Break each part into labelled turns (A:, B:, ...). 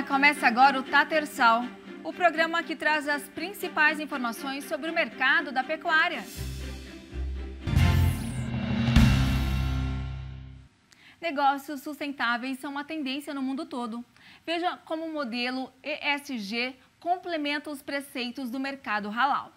A: Começa agora o Tatersal, o programa que traz as principais informações sobre o mercado da pecuária. Negócios sustentáveis são uma tendência no mundo todo. Veja como o modelo ESG complementa os preceitos do mercado halal.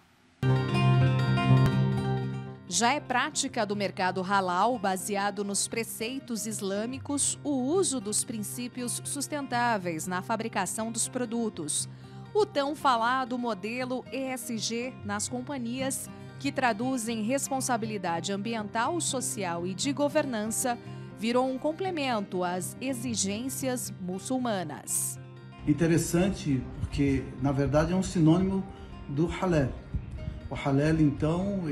B: Já é prática do mercado halal, baseado nos preceitos islâmicos, o uso dos princípios sustentáveis na fabricação dos produtos. O tão falado modelo ESG nas companhias, que traduzem responsabilidade ambiental, social e de governança, virou um complemento às exigências muçulmanas.
C: Interessante porque, na verdade, é um sinônimo do halal. O halal, então,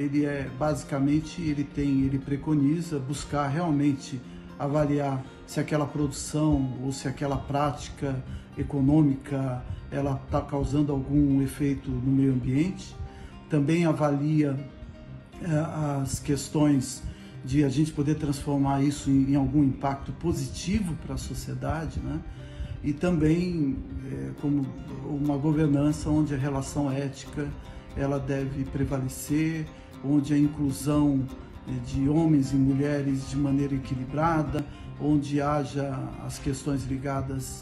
C: ele preconiza buscar realmente avaliar se aquela produção ou se aquela prática econômica ela está causando algum efeito no meio ambiente. Também avalia as questões de a gente poder transformar isso em algum impacto positivo para a sociedade, né? E também como uma governança onde a relação ética ela deve prevalecer, onde a inclusão de homens e mulheres de maneira equilibrada, onde haja as questões ligadas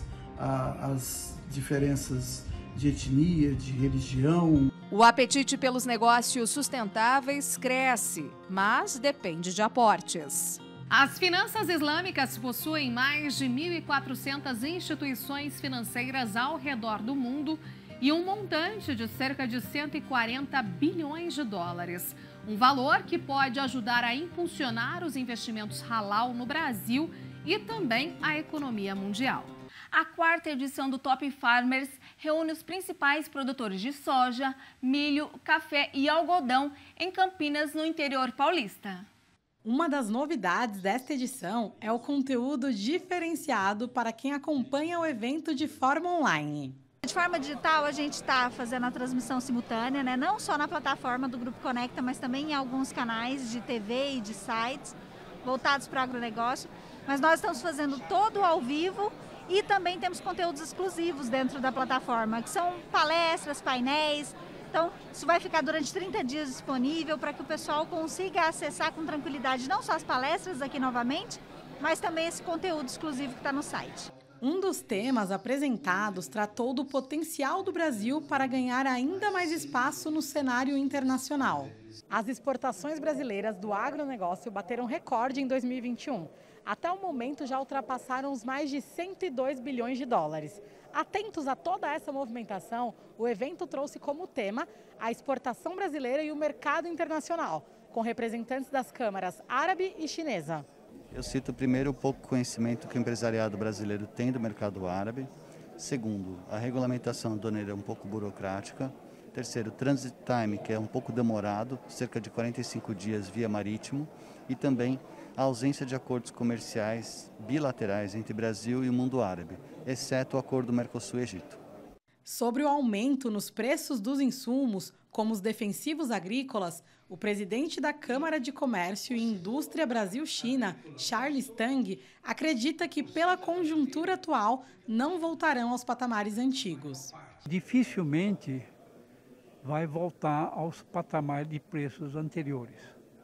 C: às diferenças de etnia, de religião.
B: O apetite pelos negócios sustentáveis cresce, mas depende de aportes.
D: As finanças islâmicas possuem mais de 1.400 instituições financeiras ao redor do mundo e um montante de cerca de 140 bilhões de dólares. Um valor que pode ajudar a impulsionar os investimentos halal no Brasil e também a economia mundial.
A: A quarta edição do Top Farmers reúne os principais produtores de soja, milho, café e algodão em Campinas, no interior paulista.
E: Uma das novidades desta edição é o conteúdo diferenciado para quem acompanha o evento de forma online.
F: De forma digital, a gente está fazendo a transmissão simultânea, né? Não só na plataforma do Grupo Conecta, mas também em alguns canais de TV e de sites voltados para o agronegócio. Mas nós estamos fazendo todo ao vivo e também temos conteúdos exclusivos dentro da plataforma, que são palestras, painéis. Então, isso vai ficar durante 30 dias disponível para que o pessoal consiga acessar com tranquilidade não só as palestras aqui novamente, mas também esse conteúdo exclusivo que está no site.
E: Um dos temas apresentados tratou do potencial do Brasil para ganhar ainda mais espaço no cenário internacional. As exportações brasileiras do agronegócio bateram recorde em 2021. Até o momento já ultrapassaram os mais de 102 bilhões de dólares. Atentos a toda essa movimentação, o evento trouxe como tema a exportação brasileira e o mercado internacional, com representantes das câmaras árabe e chinesa.
G: Eu cito primeiro o pouco conhecimento que o empresariado brasileiro tem do mercado árabe. Segundo, a regulamentação aduaneira é um pouco burocrática. Terceiro, o transit time, que é um pouco demorado, cerca de 45 dias via marítimo. E também a ausência de acordos comerciais bilaterais entre Brasil e o mundo árabe, exceto o acordo Mercosul-Egito.
E: Sobre o aumento nos preços dos insumos, como os defensivos agrícolas, o presidente da Câmara de Comércio e Indústria Brasil-China, Charles Tang, acredita que pela conjuntura atual não voltarão aos patamares antigos.
H: Dificilmente vai voltar aos patamares de preços anteriores.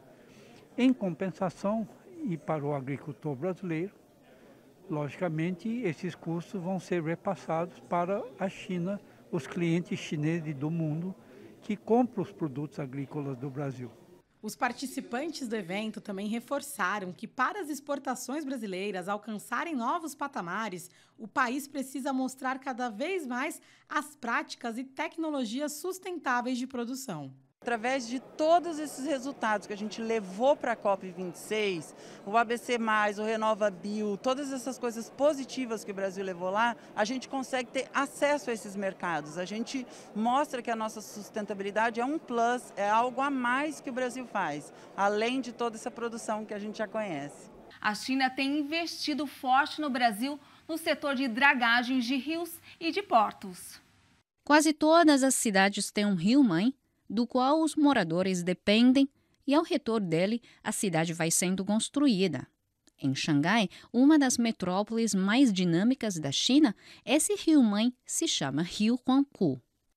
H: Em compensação, e para o agricultor brasileiro, logicamente, esses custos vão ser repassados para a China, os clientes chineses do mundo que compram os produtos agrícolas do Brasil.
E: Os participantes do evento também reforçaram que para as exportações brasileiras alcançarem novos patamares, o país precisa mostrar cada vez mais as práticas e tecnologias sustentáveis de produção.
I: Através de todos esses resultados que a gente levou para a COP26, o ABC+, o RenovaBio, todas essas coisas positivas que o Brasil levou lá, a gente consegue ter acesso a esses mercados. A gente mostra que a nossa sustentabilidade é um plus, é algo a mais que o Brasil faz, além de toda essa produção que a gente já conhece.
A: A China tem investido forte no Brasil no setor de dragagens de rios e de portos.
J: Quase todas as cidades têm um rio-mãe, do qual os moradores dependem, e ao retorno dele, a cidade vai sendo construída. Em Xangai, uma das metrópoles mais dinâmicas da China, esse rio-mãe se chama Rio Huangpu.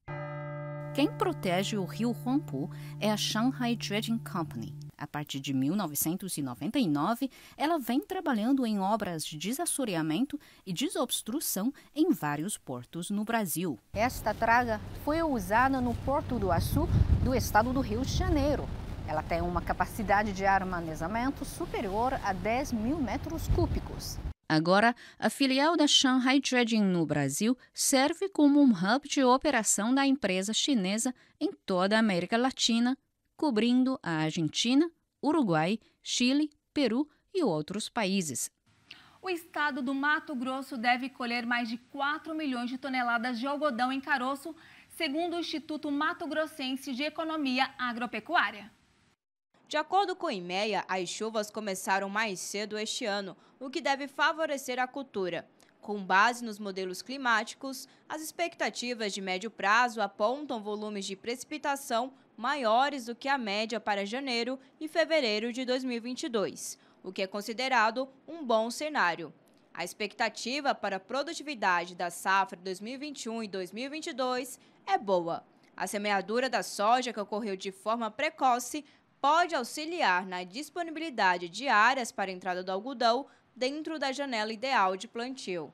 J: Quem protege o rio Huangpu é a Shanghai Dredging Company. A partir de 1999, ela vem trabalhando em obras de desassoreamento e desobstrução em vários portos no Brasil. Esta draga foi usada no Porto do Açu, do estado do Rio de Janeiro. Ela tem uma capacidade de armazenamento superior a 10 mil metros cúbicos. Agora, a filial da Shanghai Dredging no Brasil serve como um hub de operação da empresa chinesa em toda a América Latina, cobrindo a Argentina, Uruguai, Chile, Peru e outros países.
A: O estado do Mato Grosso deve colher mais de 4 milhões de toneladas de algodão em caroço, segundo o Instituto Mato Grossense de Economia Agropecuária.
K: De acordo com o IMEA, as chuvas começaram mais cedo este ano, o que deve favorecer a cultura. Com base nos modelos climáticos, as expectativas de médio prazo apontam volumes de precipitação maiores do que a média para janeiro e fevereiro de 2022, o que é considerado um bom cenário. A expectativa para a produtividade da safra 2021 e 2022 é boa. A semeadura da soja, que ocorreu de forma precoce, pode auxiliar na disponibilidade de áreas para a entrada do algodão dentro da janela ideal de plantio.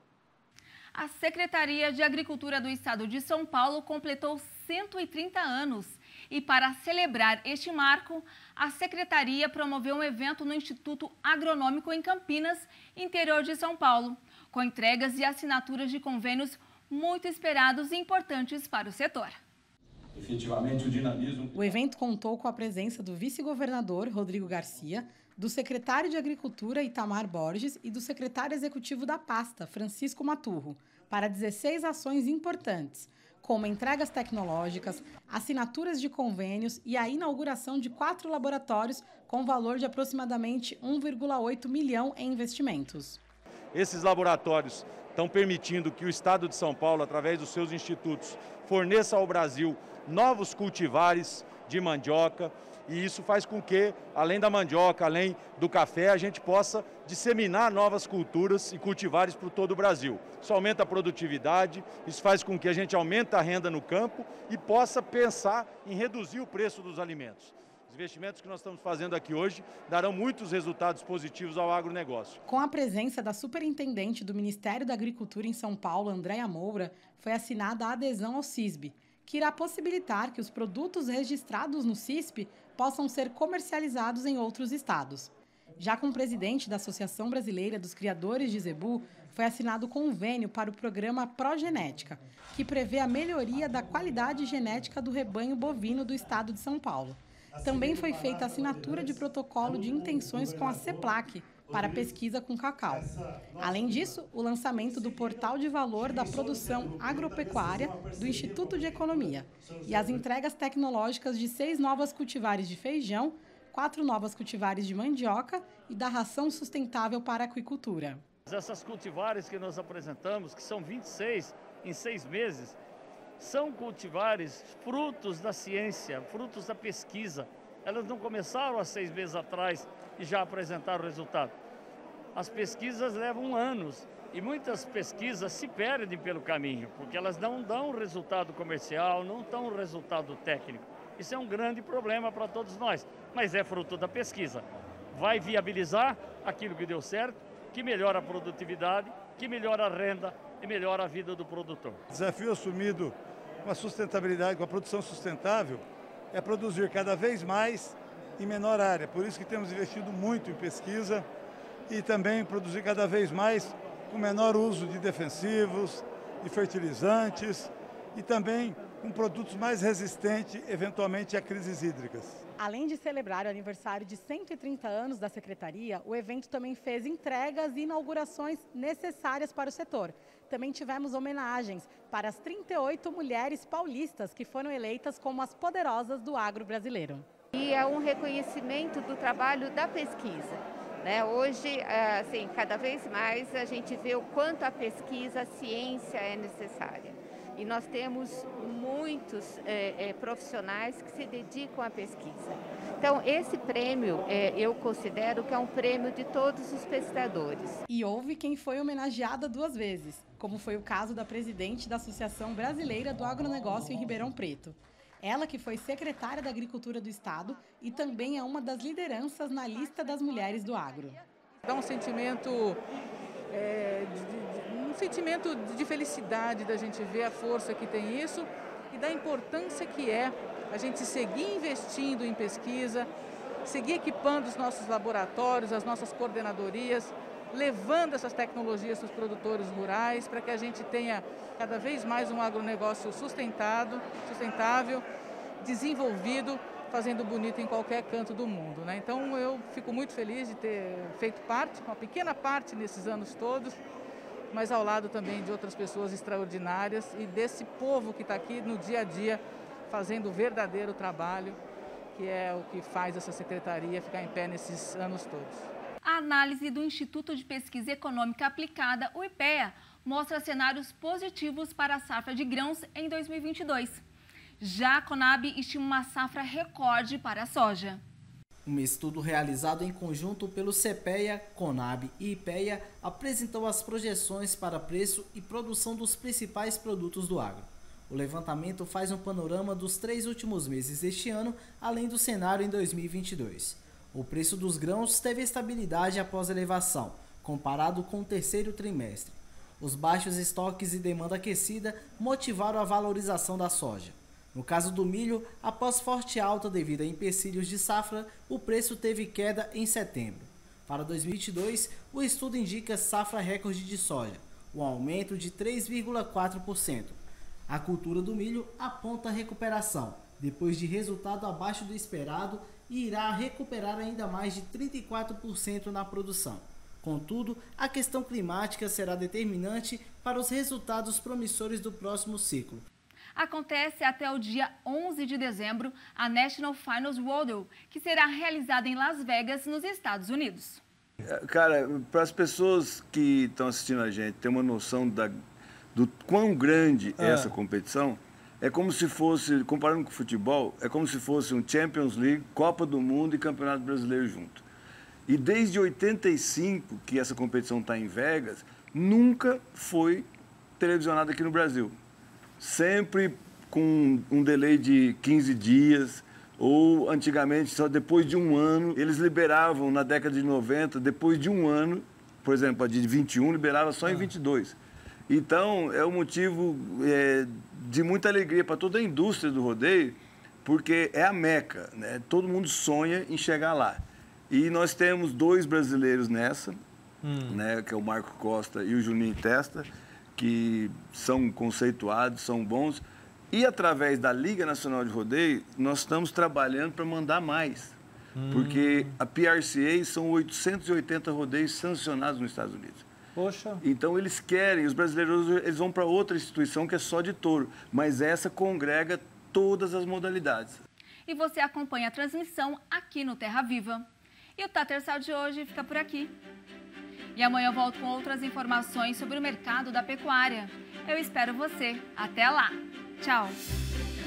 A: A Secretaria de Agricultura do Estado de São Paulo completou 130 anos e, para celebrar este marco, a Secretaria promoveu um evento no Instituto Agronômico em Campinas, interior de São Paulo, com entregas e assinaturas de convênios muito esperados e importantes para o setor.
L: Efetivamente, o dinamismo.
E: O evento contou com a presença do vice-governador Rodrigo Garcia, do secretário de Agricultura Itamar Borges e do secretário executivo da pasta, Francisco Maturro, para 16 ações importantes, como entregas tecnológicas, assinaturas de convênios e a inauguração de 4 laboratórios com valor de aproximadamente 1,8 milhão em investimentos.
L: Esses laboratórios estão permitindo que o Estado de São Paulo, através dos seus institutos, forneça ao Brasil novos cultivares de mandioca, e isso faz com que, além da mandioca, além do café, a gente possa disseminar novas culturas e cultivares por todo o Brasil. Isso aumenta a produtividade, isso faz com que a gente aumente a renda no campo e possa pensar em reduzir o preço dos alimentos. Os investimentos que nós estamos fazendo aqui hoje darão muitos resultados positivos ao agronegócio.
E: Com a presença da superintendente do Ministério da Agricultura em São Paulo, Andréia Moura, foi assinada a adesão ao CISB, que irá possibilitar que os produtos registrados no CISP possam ser comercializados em outros estados. Já com o presidente da Associação Brasileira dos Criadores de Zebu, foi assinado convênio para o programa Progenética, que prevê a melhoria da qualidade genética do rebanho bovino do estado de São Paulo. Também foi feita a assinatura de protocolo de intenções com a CEPLAC para pesquisa com cacau. Além disso, o lançamento do portal de valor da produção agropecuária do Instituto de Economia e as entregas tecnológicas de 6 novas cultivares de feijão, 4 novas cultivares de mandioca e da ração sustentável para a aquicultura.
M: Essas cultivares que nós apresentamos, que são 26 em 6 meses, são cultivares frutos da ciência, frutos da pesquisa. Elas não começaram há 6 meses atrás e já apresentaram o resultado. As pesquisas levam anos e muitas pesquisas se perdem pelo caminho, porque elas não dão resultado comercial, não dão resultado técnico. Isso é um grande problema para todos nós, mas é fruto da pesquisa. Vai viabilizar aquilo que deu certo, que melhora a produtividade, que melhora a renda e melhora a vida do produtor.
N: O desafio assumido com a sustentabilidade, com a produção sustentável, é produzir cada vez mais em menor área. Por isso que temos investido muito em pesquisa e também produzir cada vez mais com menor uso de defensivos, de fertilizantes e também com produtos mais resistentes, eventualmente, a crises hídricas.
E: Além de celebrar o aniversário de 130 anos da Secretaria, o evento também fez entregas e inaugurações necessárias para o setor. Também tivemos homenagens para as 38 mulheres paulistas que foram eleitas como as poderosas do agro brasileiro.
O: E é um reconhecimento do trabalho da pesquisa. Hoje, assim, cada vez mais a gente vê o quanto a pesquisa, a ciência é necessária. E nós temos muitos profissionais que se dedicam à pesquisa. Então, esse prêmio, eu considero que é um prêmio de todos os pesquisadores.
E: E houve quem foi homenageada 2 vezes, como foi o caso da presidente da Associação Brasileira do Agronegócio em Ribeirão Preto. Ela que foi secretária da Agricultura do Estado e também é uma das lideranças na lista das mulheres do agro.
P: Dá um sentimento de felicidade da gente ver a força que tem isso e da importância que é a gente seguir investindo em pesquisa, seguir equipando os nossos laboratórios, as nossas coordenadorias, levando essas tecnologias para os produtores rurais, para que a gente tenha cada vez mais um agronegócio sustentável, desenvolvido, fazendo bonito em qualquer canto do mundo, né? Então eu fico muito feliz de ter feito parte, uma pequena parte nesses anos todos, mas ao lado também de outras pessoas extraordinárias e desse povo que está aqui no dia a dia fazendo o verdadeiro trabalho, que é o que faz essa secretaria ficar em pé nesses anos todos.
A: A análise do Instituto de Pesquisa Econômica Aplicada, o IPEA, mostra cenários positivos para a safra de grãos em 2022. Já a Conab estima uma safra recorde para a soja.
Q: Um estudo realizado em conjunto pelo CPEA, Conab e IPEA apresentou as projeções para preço e produção dos principais produtos do agro. O levantamento faz um panorama dos 3 últimos meses deste ano, além do cenário em 2022. O preço dos grãos teve estabilidade após elevação, comparado com o 3º trimestre. Os baixos estoques e demanda aquecida motivaram a valorização da soja. No caso do milho, após forte alta devido a empecilhos de safra, o preço teve queda em setembro. Para 2022, o estudo indica safra recorde de soja, um aumento de 3,4%. A cultura do milho aponta recuperação, depois de resultado abaixo do esperado, e irá recuperar ainda mais de 34% na produção. Contudo, a questão climática será determinante para os resultados promissores do próximo ciclo.
A: Acontece até o dia 11 de dezembro a National Finals Rodeo, que será realizada em Las Vegas, nos Estados Unidos.
R: Cara, para as pessoas que estão assistindo a gente ter uma noção do quão grande é essa competição, é como se fosse, comparando com o futebol, é como se fosse um Champions League, Copa do Mundo e Campeonato Brasileiro junto. E desde 85, que essa competição está em Vegas, nunca foi televisionada aqui no Brasil. Sempre com um delay de 15 dias, ou antigamente só depois de um ano. Eles liberavam na década de 90, depois de um ano, por exemplo, a de 21 liberava só em 22. Então, é um motivo de muita alegria para toda a indústria do rodeio, porque é a meca, né? Todo mundo sonha em chegar lá. E nós temos 2 brasileiros nessa, né? Que é o Marco Costa e o Juninho Testa, que são conceituados, são bons. E através da Liga Nacional de Rodeio, nós estamos trabalhando para mandar mais. Porque a PRCA são 880 rodeios sancionados nos Estados Unidos.
S: Poxa.
R: Então eles querem, os brasileiros eles vão para outra instituição que é só de touro, mas essa congrega todas as modalidades.
A: E você acompanha a transmissão aqui no Terra Viva. E o Tatersal de hoje fica por aqui. E amanhã eu volto com outras informações sobre o mercado da pecuária. Eu espero você. Até lá. Tchau.